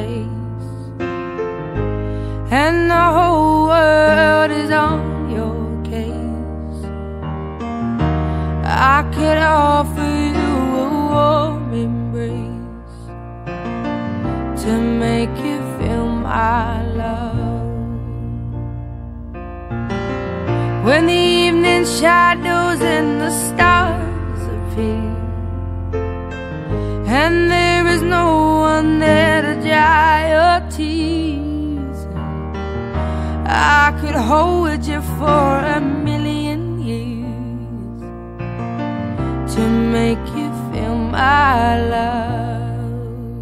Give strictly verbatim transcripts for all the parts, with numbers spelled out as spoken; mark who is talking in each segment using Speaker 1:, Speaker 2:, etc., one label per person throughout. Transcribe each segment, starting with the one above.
Speaker 1: place, and the whole world is on your case. I could offer you a warm embrace to make you feel my love. When the evening shadows and the stars appear, and there is no one there to dry your tears, I could hold you for a million years to make you feel my love.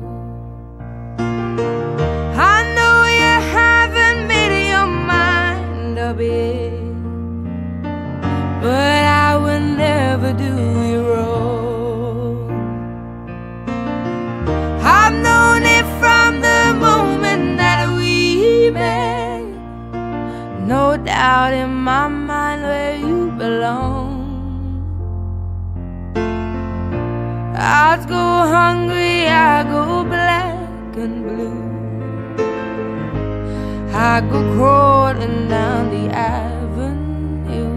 Speaker 1: I know you haven't made your mind up yet, but I will never do you wrong. I've known it from the moment that we met, no doubt in my mind where you belong. I'd go hungry, I go black and blue, I go crawling down the avenue.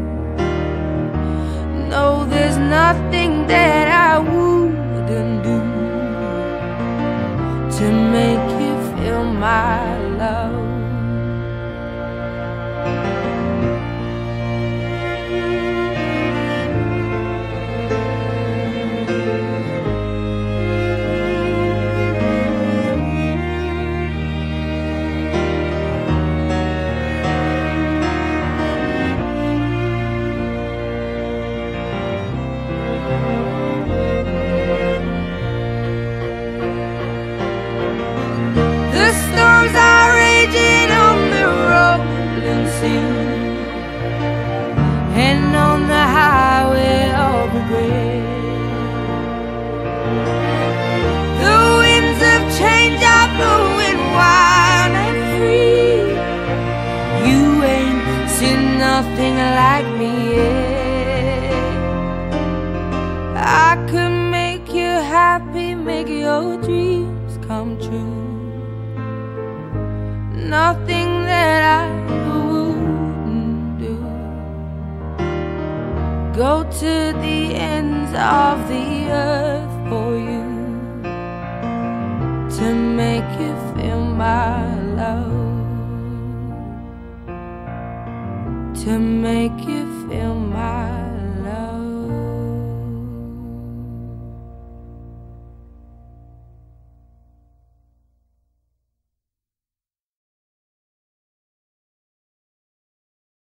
Speaker 1: No, there's nothing that I wouldn't do to make you feel my love. And on the highway of regret, the winds of change are blowing wild and free. You ain't seen nothing like me yet. I could make you happy, make your dreams come true. Nothing that I go to the ends of the earth for you to make you feel my love, to make you feel my